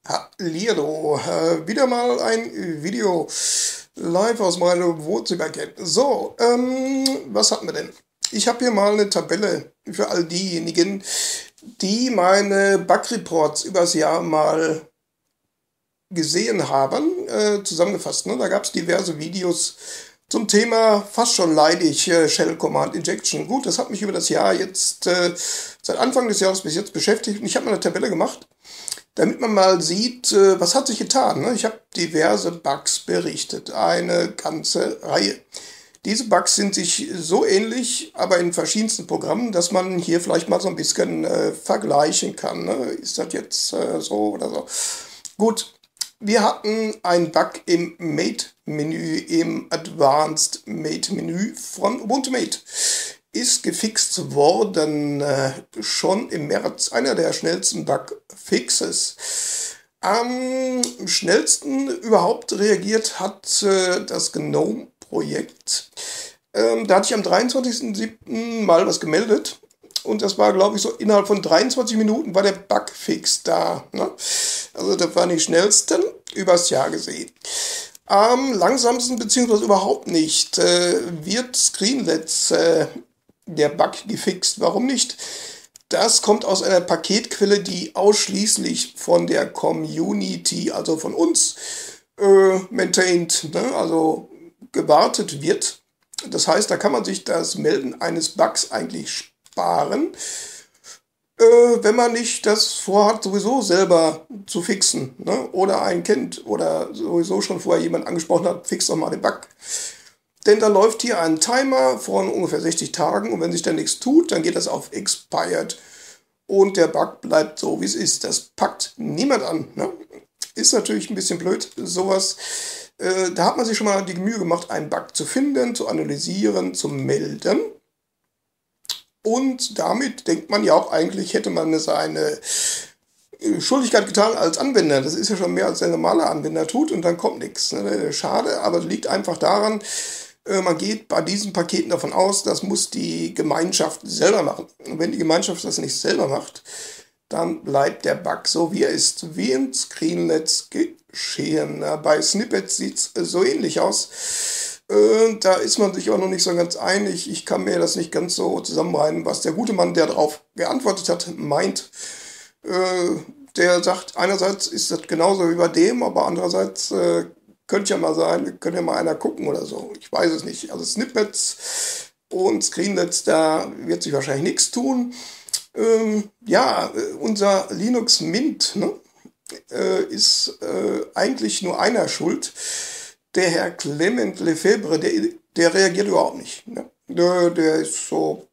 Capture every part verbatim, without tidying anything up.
Hallihallo, äh, wieder mal ein Video live aus meinem Wohnzimmer. So, ähm, was hatten wir denn? Ich habe hier mal eine Tabelle für all diejenigen, die meine Bug-Reports übers Jahr mal gesehen haben, äh, zusammengefasst. Ne? Da gab es diverse Videos zum Thema fast schon leidig äh, Shell Command Injection. Gut, das hat mich über das Jahr jetzt, äh, seit Anfang des Jahres bis jetzt beschäftigt und ich habe mal eine Tabelle gemacht, damit man mal sieht, äh, was hat sich getan. Ne? Ich habe diverse Bugs berichtet, eine ganze Reihe. Diese Bugs sind sich so ähnlich, aber in verschiedensten Programmen, dass man hier vielleicht mal so ein bisschen äh, vergleichen kann. Ne? Ist das jetzt äh, so oder so? Gut, wir hatten einen Bug im Mate-Menü, im Advanced Mate-Menü von Ubuntu Mate. Ist gefixt worden, äh, schon im März, einer der schnellsten Bugfixes. Am schnellsten überhaupt reagiert hat äh, das GNOME-Projekt. Ähm, da hatte ich am dreiundzwanzigsten siebten mal was gemeldet und das war, glaube ich, so innerhalb von dreiundzwanzig Minuten war der Bugfix da. Ne? Also das waren die schnellsten übers Jahr gesehen. Am langsamsten, beziehungsweise überhaupt nicht, äh, wird Screenlets äh, der Bug gefixt. Warum nicht? Das kommt aus einer Paketquelle, die ausschließlich von der Community, also von uns, äh, maintained, ne? Also gewartet wird. Das heißt, da kann man sich das Melden eines Bugs eigentlich sparen, äh, wenn man nicht das vorhat, sowieso selber zu fixen, ne? Oder einen kennt oder sowieso schon vorher jemand angesprochen hat, fix doch mal den Bug. Denn da läuft hier ein Timer von ungefähr sechzig Tagen und wenn sich dann nichts tut, dann geht das auf Expired und der Bug bleibt so, wie es ist. Das packt niemand an. Ne? Ist natürlich ein bisschen blöd, sowas. Äh, da hat man sich schon mal die Mühe gemacht, einen Bug zu finden, zu analysieren, zu melden. Und damit denkt man ja auch, eigentlich hätte man seine Schuldigkeit getan als Anwender. Das ist ja schon mehr, als der normale Anwender tut und dann kommt nichts. Ne? Schade, aber es liegt einfach daran, man geht bei diesen Paketen davon aus, das muss die Gemeinschaft selber machen. Und wenn die Gemeinschaft das nicht selber macht, dann bleibt der Bug so, wie er ist, wie in Screenlets geschehen. Bei Snippets sieht es so ähnlich aus. Da ist man sich aber noch nicht so ganz einig. Ich kann mir das nicht ganz so zusammenreimen, was der gute Mann, der darauf geantwortet hat, meint. Der sagt, einerseits ist das genauso wie bei dem, aber andererseits könnte ja mal sein, könnte ja mal einer gucken oder so. Ich weiß es nicht. Also Snippets und Screenlets, da wird sich wahrscheinlich nichts tun. Ähm, ja, unser Linux Mint ne, äh, ist äh, eigentlich nur einer schuld. Der Herr Clement Lefebvre, der, der reagiert überhaupt nicht. Ne? Der, der ist so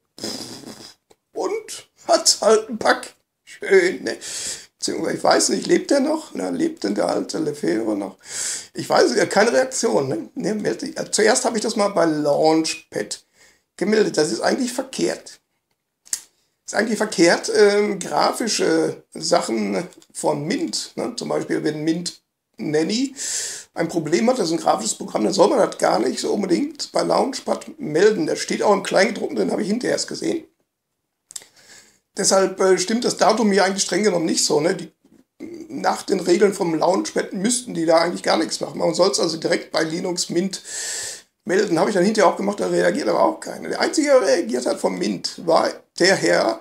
und hat halt einen Bug. Schön, ne? Ich weiß nicht, lebt der noch? Na, lebt denn der alte Lefebvre noch? Ich weiß nicht, keine Reaktion. Ne? Ne, zuerst habe ich das mal bei Launchpad gemeldet. Das ist eigentlich verkehrt. Das ist eigentlich verkehrt. Ähm, grafische Sachen von Mint, ne? Zum Beispiel wenn Mint Nanny ein Problem hat, das ist ein grafisches Programm, dann soll man das gar nicht so unbedingt bei Launchpad melden. Das steht auch im Kleingedruckten, den habe ich hinterher erst gesehen. Deshalb äh, stimmt das Datum hier eigentlich streng genommen nicht so. Ne? Die, nach den Regeln vom Launchpad müssten die da eigentlich gar nichts machen. Man soll es also direkt bei Linux Mint melden. Habe ich dann hinterher auch gemacht, da reagiert aber auch keiner. Der Einzige, der reagiert hat vom Mint, war der Herr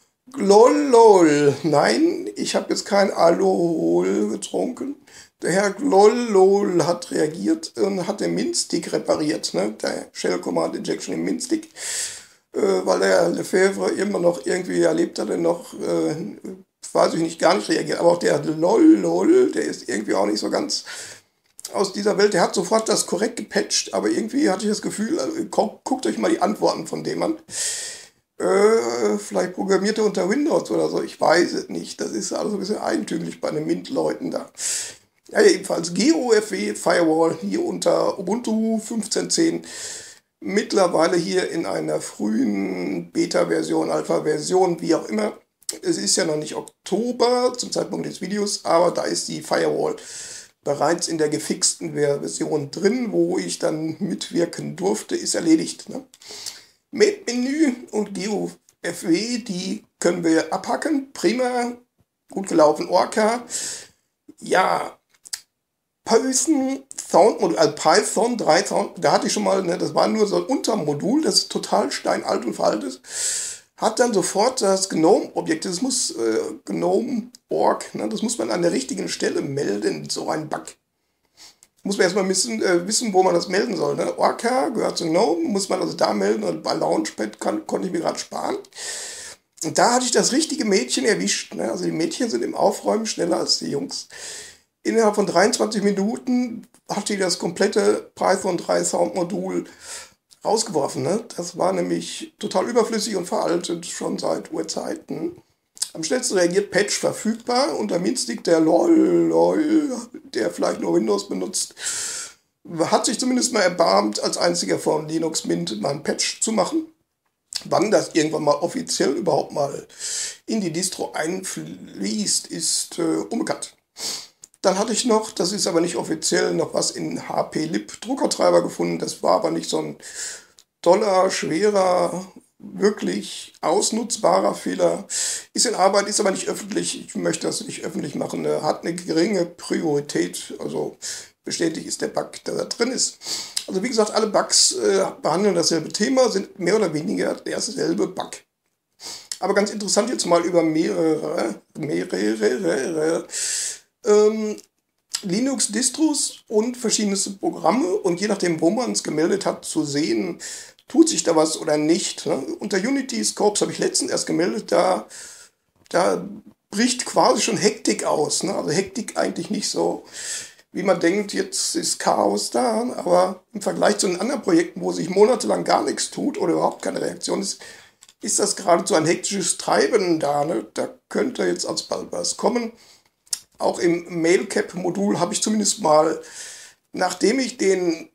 Glollol. Nein, ich habe jetzt kein Alkohol getrunken. Der Herr Glollol hat reagiert und hat den Mint-Stick repariert. Ne? Der Shell Command Injection im Mint-Stick. Äh, weil der Lefebvre immer noch irgendwie erlebt hat, noch, äh, weiß ich nicht, gar nicht reagiert. Aber auch der Lollol, der ist irgendwie auch nicht so ganz aus dieser Welt. Der hat sofort das korrekt gepatcht, aber irgendwie hatte ich das Gefühl, äh, guckt, guckt euch mal die Antworten von dem an. Äh, vielleicht programmiert er unter Windows oder so, ich weiß es nicht. Das ist also ein bisschen eigentümlich bei den Mint-Leuten da. Ja, jedenfalls G O F W Firewall hier unter Ubuntu fünfzehn Punkt zehn. Mittlerweile hier in einer frühen Beta-Version, Alpha-Version, wie auch immer. Es ist ja noch nicht Oktober zum Zeitpunkt des Videos, aber da ist die Firewall bereits in der gefixten Version drin, wo ich dann mitwirken durfte, ist erledigt. Ne? Mate-Menü und G O F W, die können wir abhacken. Prima, gut gelaufen. Orca Ja, Python Soundmodul, also Python drei Sound, da hatte ich schon mal, ne, das war nur so ein Untermodul, das ist total steinalt und veraltet. Hat dann sofort das GNOME-Objekt, das muss äh, GNOME.org, ne, das muss man an der richtigen Stelle melden, so ein Bug. Muss man erstmal wissen, äh, wissen, wo man das melden soll. Ne? Orca gehört zu GNOME, muss man also da melden und bei Launchpad kann, konnte ich mir gerade sparen. Und da hatte ich das richtige Mädchen erwischt. Ne? Also die Mädchen sind im Aufräumen schneller als die Jungs. Innerhalb von dreiundzwanzig Minuten hatte ich das komplette Python drei Soundmodul rausgeworfen. Ne? Das war nämlich total überflüssig und veraltet, schon seit Urzeiten. Am schnellsten reagiert Patch verfügbar und der Minstick, der LOL, LOL, der vielleicht nur Windows benutzt, hat sich zumindest mal erbarmt, als einziger von Linux Mint mal ein Patch zu machen. Wann das irgendwann mal offiziell überhaupt mal in die Distro einfließt, ist äh, unbekannt. Dann hatte ich noch, das ist aber nicht offiziell, noch was in H P Lib Druckertreiber gefunden. Das war aber nicht so ein doller, schwerer, wirklich ausnutzbarer Fehler. Ist in Arbeit, ist aber nicht öffentlich. Ich möchte das nicht öffentlich machen. Er hat eine geringe Priorität. Also bestätigt ist der Bug, der da drin ist. Also wie gesagt, alle Bugs äh, behandeln dasselbe Thema, sind mehr oder weniger derselbe Bug. Aber ganz interessant jetzt mal über mehrere, mehrere ähm, Linux-Distros und verschiedene Programme und je nachdem, wo man es gemeldet hat, zu sehen, tut sich da was oder nicht. Ne? Unter Unity Scopes habe ich letztens erst gemeldet, da, da bricht quasi schon Hektik aus. Ne? Also Hektik eigentlich nicht so, wie man denkt, jetzt ist Chaos da, aber im Vergleich zu den anderen Projekten, wo sich monatelang gar nichts tut oder überhaupt keine Reaktion ist, ist das geradezu ein hektisches Treiben da. Ne? Da könnte jetzt alsbald was kommen. Auch im Mailcap-Modul habe ich zumindest mal, nachdem ich den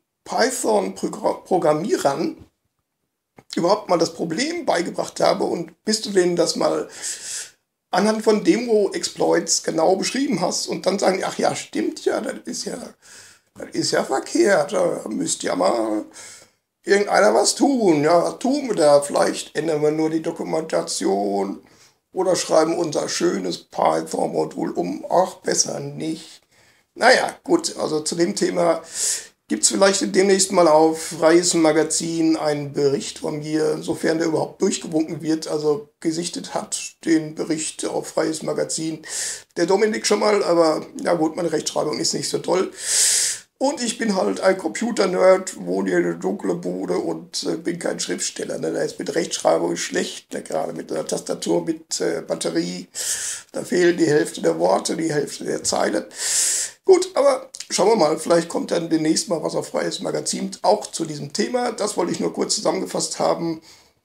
Python-Programmierern überhaupt mal das Problem beigebracht habe und bis du denen das mal anhand von Demo-Exploits genau beschrieben hast und dann sagen, ach ja, stimmt ja, das ist ja, das ist ja verkehrt, da müsst ja mal irgendeiner was tun. Ja, was tun wir da? Vielleicht ändern wir nur die Dokumentation oder schreiben unser schönes Python-Modul um. Ach, besser nicht. Naja, gut, also zu dem Thema gibt es vielleicht demnächst mal auf Freies Magazin einen Bericht von mir, sofern der überhaupt durchgewunken wird, also gesichtet hat, den Bericht auf Freies Magazin. Der Dominik schon mal, aber ja gut, meine Rechtschreibung ist nicht so toll. Und ich bin halt ein Computer-Nerd, wohne hier in der dunklen Bude und äh, bin kein Schriftsteller. Ne? Da ist mit Rechtschreibung schlecht, ne? Gerade mit einer Tastatur, mit äh, Batterie. Da fehlen die Hälfte der Worte, die Hälfte der Zeilen. Gut, aber schauen wir mal, vielleicht kommt dann demnächst mal was auf Freies Magazin auch zu diesem Thema. Das wollte ich nur kurz zusammengefasst haben.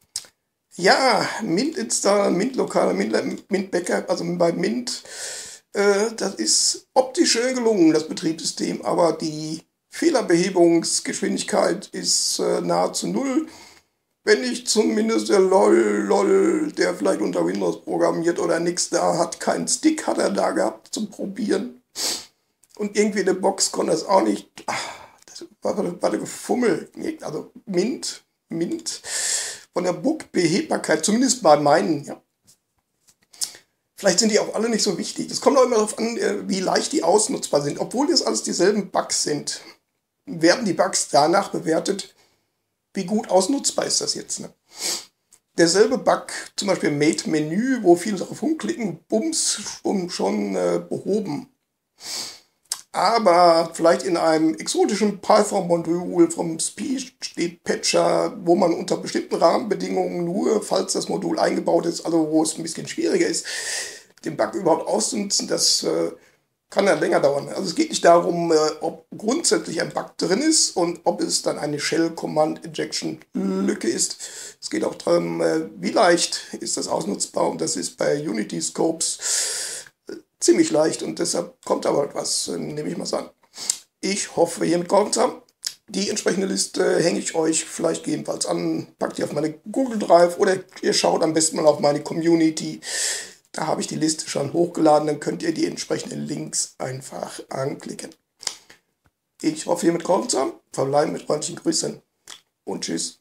Ja, Mint Install, Mint Lokal, Mint, Mint Backup, also bei Mint. Das ist optisch schön gelungen, das Betriebssystem, aber die Fehlerbehebungsgeschwindigkeit ist äh, nahezu null. Wenn nicht zumindest der LOL, LOL, der vielleicht unter Windows programmiert oder nix da hat, keinen Stick hat er da gehabt zum Probieren. Und irgendwie eine Box konnte das auch nicht. Ach, das war, war gefummelt. Also Mint, Mint von der Bug-Behebbarkeit, zumindest bei meinen, ja. Vielleicht sind die auch alle nicht so wichtig. Es kommt auch immer darauf an, wie leicht die ausnutzbar sind. Obwohl das alles dieselben Bugs sind, werden die Bugs danach bewertet, wie gut ausnutzbar ist das jetzt. Ne? Derselbe Bug, zum Beispiel Mate-Menü, wo viele darauf rumklicken, bums, schon, schon äh, behoben. Aber vielleicht in einem exotischen Python-Modul vom Speed-Patcher, wo man unter bestimmten Rahmenbedingungen nur, falls das Modul eingebaut ist, also wo es ein bisschen schwieriger ist, den Bug überhaupt auszunutzen, das äh, kann dann länger dauern. Also es geht nicht darum, äh, ob grundsätzlich ein Bug drin ist und ob es dann eine Shell-Command-Injection-Lücke ist. Es geht auch darum, äh, wie leicht ist das ausnutzbar, und das ist bei Unity Scopes ziemlich leicht und deshalb kommt aber was, nehme ich mal so an. Ich hoffe, hiermit geholfen zu haben. Die entsprechende Liste hänge ich euch vielleicht gegebenenfalls an, packt die auf meine Google Drive oder ihr schaut am besten mal auf meine Community. Da habe ich die Liste schon hochgeladen, dann könnt ihr die entsprechenden Links einfach anklicken. Ich hoffe, hiermit geholfen zu haben. Verbleiben mit freundlichen Grüßen und tschüss.